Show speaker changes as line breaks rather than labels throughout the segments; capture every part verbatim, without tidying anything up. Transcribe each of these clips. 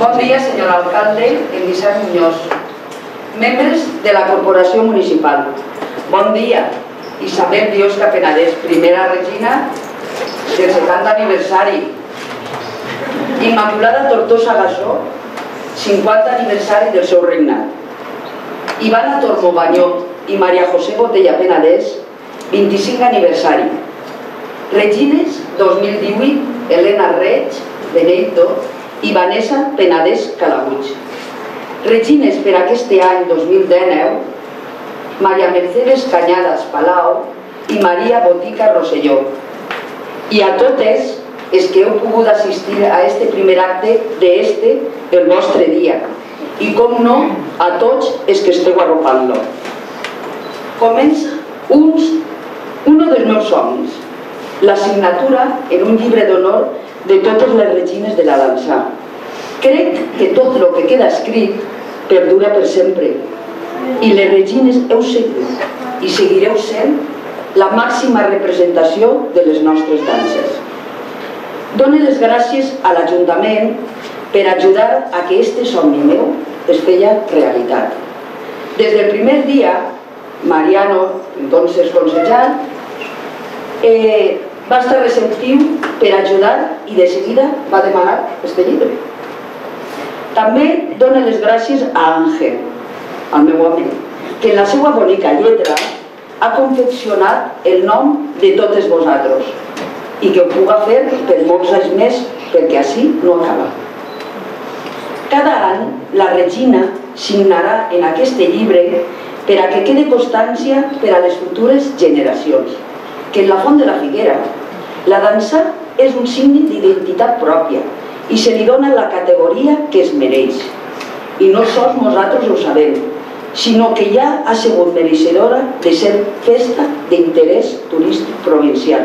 Bon dia, senyor alcalde Elisard Muñoz, membres de la Corporació Municipal. Bon dia, Isabel Biosca Penedès, primera regina del setanta aniversari. Immaculada Tortosa Gassó, cinquanta aniversari del seu regnat. Ivana Tormo Banyó i Maria José Botella Penedès, vint-i-cinc aniversari. Regines dos mil divuit, Helena Reig, Benedicto i Vanessa Penedès Calabuig. Regines per aquest any dos mil dinou, Maria Mercedes Cañadas Palau i Maria Botica Rosselló. I a totes els que heu pogut assistir a este primer acte d'este, el vostre dia. I com no, a tots els que esteu arropant-lo. Comença uns, un dels meus somnis, la signatura en un llibre d'honor de totes les regines de la dansa. Crec que tot el que queda escrit perdura per sempre. I les regines heu sigut i seguireu sent la màxima representació de les nostres danses. Dono les gràcies a l'Ajuntament per ajudar a que este somni meu es feia realitat. Des del primer dia, Mariano, entonces consellal, eh, va estar receptiu per ajudar i de seguida va demanar este llibre. També dono les gràcies a Àngel, el meu home, que en la seva bonica lletra ha confeccionat el nom de totes vosaltres i que ho puga fer per molts anys més perquè així no acaba. Cada any la regina signarà en aquest llibre per a que quede constància per a les futures generacions que en la Font de la Figuera la dansa és un signe d'identitat pròpia i se li dona la categoria que es mereix. I no sols nosaltres ho sabem, sinó que ja ha sigut mereixedora de ser festa d'interès turístic provincial.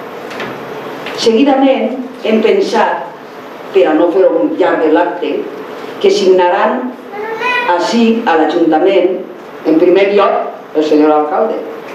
Seguidament hem pensat, per a no fer un llarg de l'acte, que signaran així a l'Ajuntament, en primer lloc, el senyor alcalde.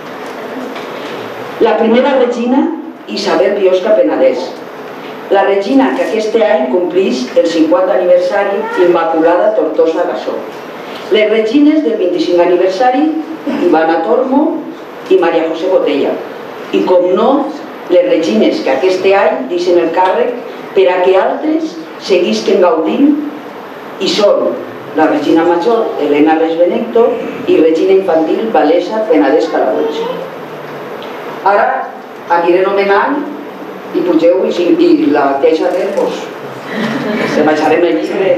La primera regina, Isabel Biosca Penedès. La regina que aquest any complix el cinquanta aniversari, Immaculada Tortosa Gassó. Les regines del vint-i-cinc aniversari, Ivana Tormo i Maria José Botella. I com no, les regines que aquest any deixen el càrrec per a que altres seguisquen gaudint i són la regina major, Helena Reig Benedicto, i regina infantil, Vanessa Penedès Calabuig. Ara aniré nomenant i pugeu i la deixa de vos. Se baixarem el llibre.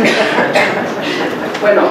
Bueno,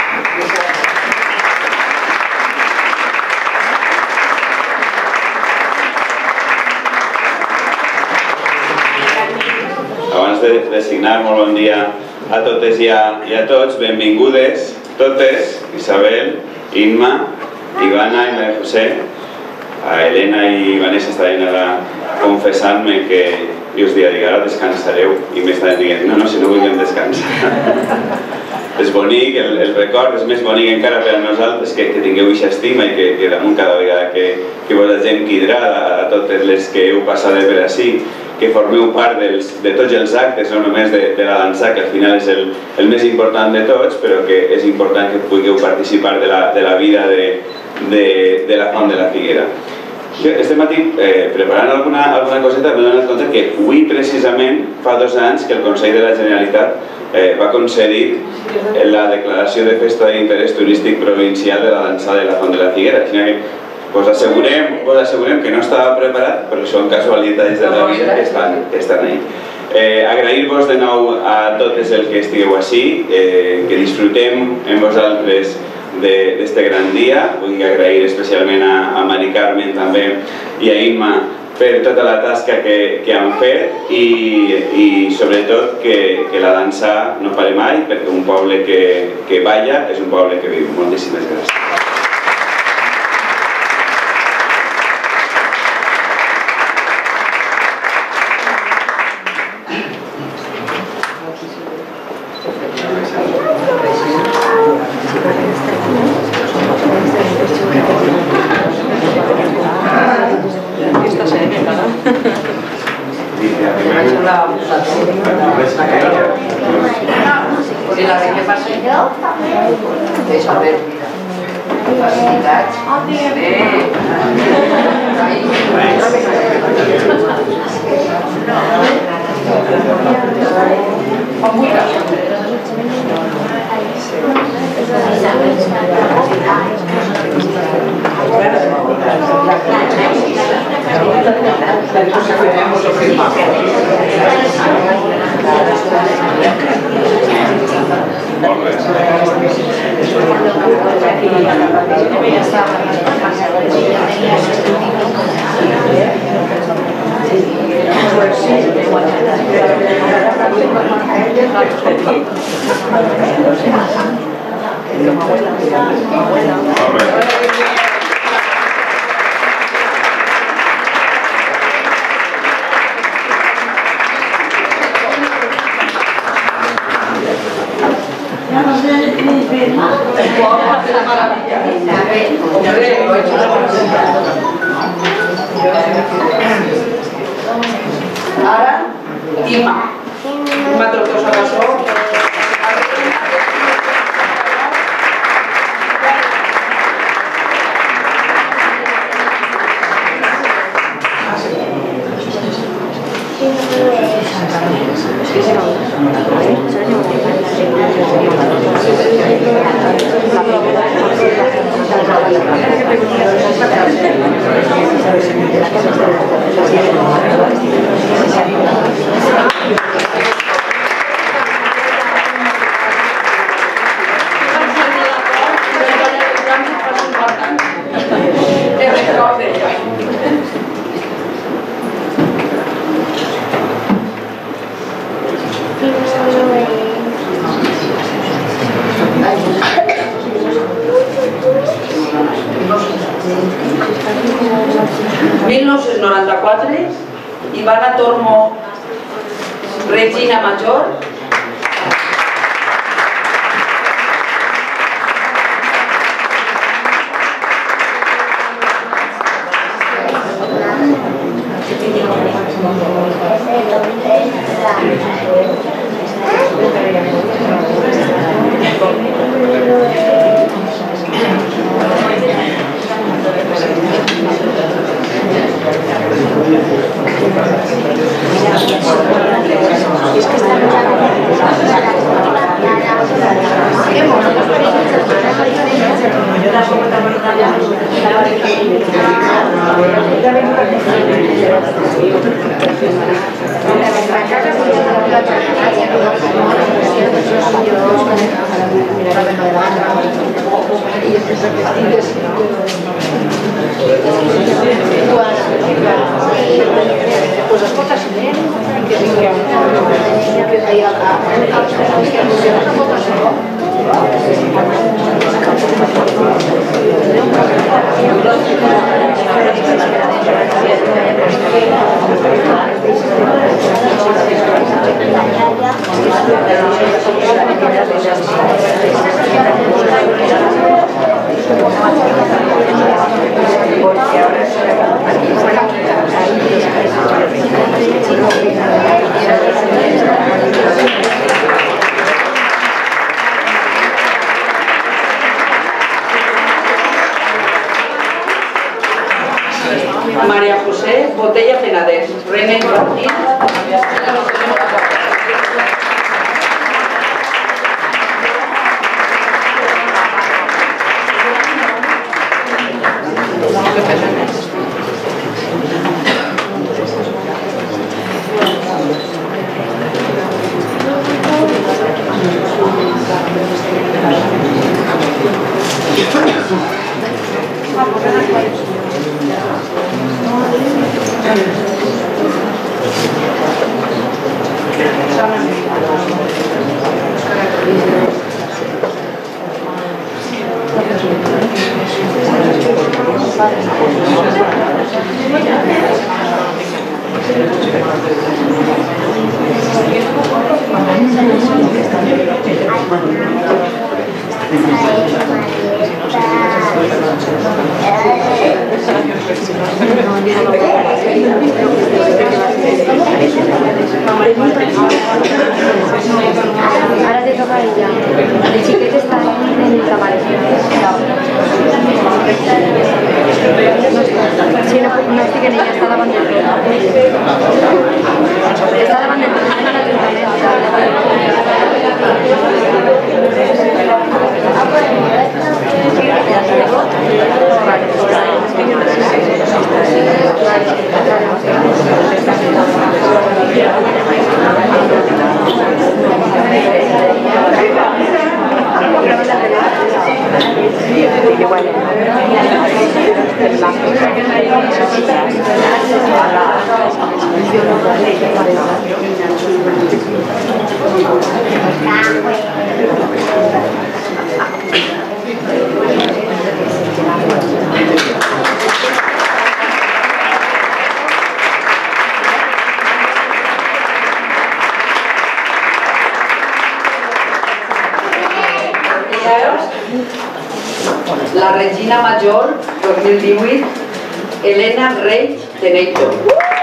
abans de, de signar, molt bon dia a totes i a, i a tots, benvingudes totes, Isabel, Inma, Ivana i Maria José. A Helena i Vanessa estaven ara confessant-me que jo us diria, ara descansareu, i m'estaven dient, no, no, si no volem descansar. És bonic, el, el record és més bonic encara per a nosaltres que, que tingueu aquesta estima i que, que damunt cada vegada que, que vos la gent quidrà a, a totes les que heu passat per ací, que formeu part dels, de tots els actes, no només de, de la dansa, que al final és el, el més important de tots, però que és important que pugueu participar de la, de la vida de, de, de la Font de la Figuera. Este matí, eh, preparant alguna, alguna coseta, m'he donat compte que avui precisament fa dos anys que el Consell de la Generalitat eh, va concedir la declaració de festa d'interès turístic provincial de la dansa de la Font de la Figuera. Així que vos assegurem, vos assegurem que no estava preparat, però són casualitats de la vida que estan, que estan ahí. Eh, Agrair-vos de nou a totes els que estigueu així, eh, que disfrutem en vosaltres d'aquest gran dia. Vull agrair especialment a, a Mari Carmen també i a Imma per tota la tasca que, que han fet i, i sobretot que, que la dansa no pare mai, perquè un poble que, que balla és un poble que viu. Moltíssimes gràcies.
Gracias.
I la de què passa? Deixa ver. Facilitats. Com vulguis.
Molt bé. Molt bé.
Ara, Ima. Ima Tortosa Casó. mil nou-cents noranta-quatre, Ivana Tormo, Regina Major. Pues escolta, si anem, que és María José Botella Penedès, Reina Infantil. Ahora te toca ella.
ella està davant del tot. Està davant del tot.
La Regina Major dos mil divuit, Elena Reig de Neito.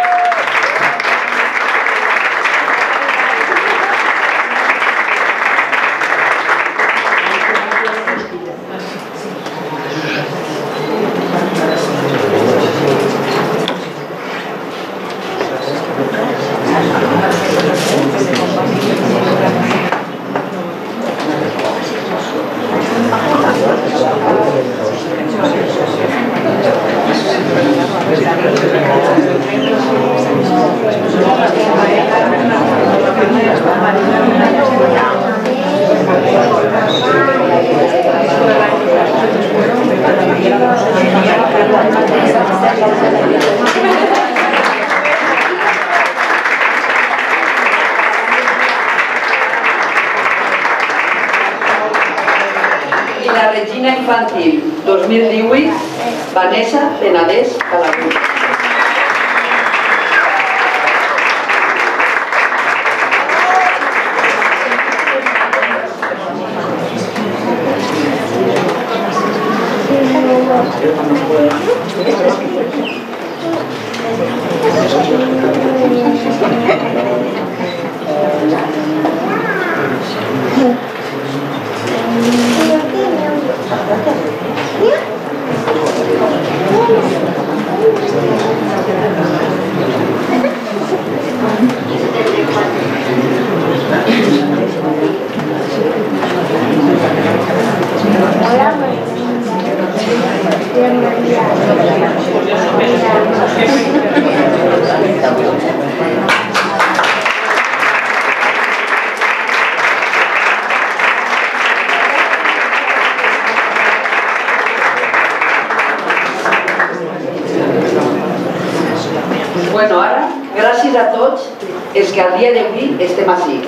I la Regina Infantil dos mil divuit, Vanessa Penedès Calabú. Bueno, ara, gràcies a tots els que al dia d'avui estem així.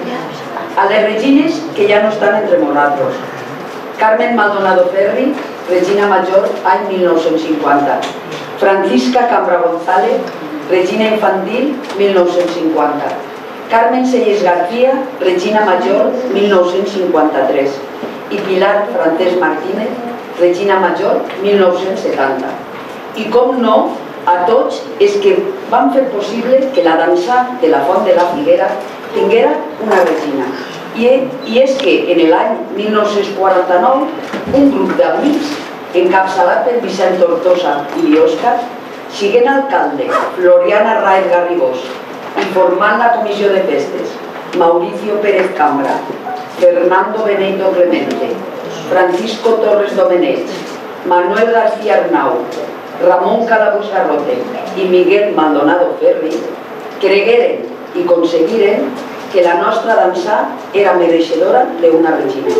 A les Regines que ja no estan entre nosaltres. Carmen Maldonado Ferri, Regina Major, any mil nou-cents cinquanta. Francisca Cambra González, Regina Infantil, mil nou-cents cinquanta. Carmen Selles García, Regina Major, mil nou-cents cinquanta-tres. I Pilar Frances Martínez, Regina Major, mil nou-cents setanta. I com no, a tots els que van fer possible que la dansa de la Font de la Figuera tinguera una regina. I, i és que en l'any mil nou-cents quaranta-nou un grup d'amics encapçalat per Vicent Tortosa i Biosca, siguent alcalde Floriana Raez Garrigós i formant la comissió de festes Mauricio Pérez Cambra, Fernando Benito Clemente, Francisco Torres Domenech, Manuel García Arnau, Ramón Calabús Garrote i Miguel Maldonado Ferri, cregueren i aconseguiren que la nostra dansa era mereixedora d'una regina.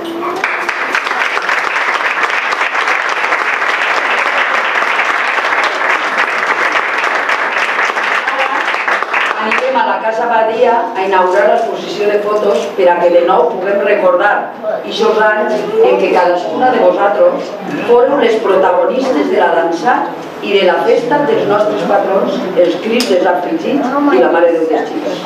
Anirem a la Casa Badia a inaugurar l'exposició de fotos per a que de nou puguem recordar aquests anys en què cadascuna de vosaltres fóreu les protagonistes de la dansa i de la festa dels nostres patrons, els Crists dels Afligits i la Mare de Déu dels Xics.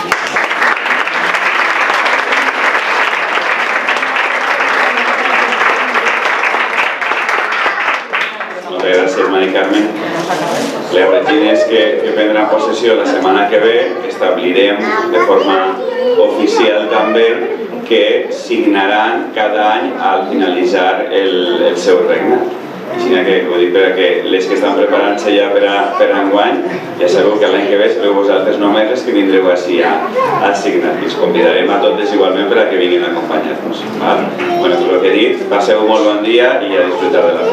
Moltes gràcies, Mari Carmen. Les regines que, que prendran possessió la setmana que ve establirem de forma oficial també que signaran cada any al finalitzar el, el seu regnat. així que, com dic, perquè les que estan preparant-se ja per a, per a enguany, ja sabeu que l'any que ve sereu vosaltres només les que vindreu així a, a signar. I us convidarem a totes igualment per a que vinguin a acompanyar-nos. Bueno, com he dit, passeu un molt bon dia i a disfrutar de la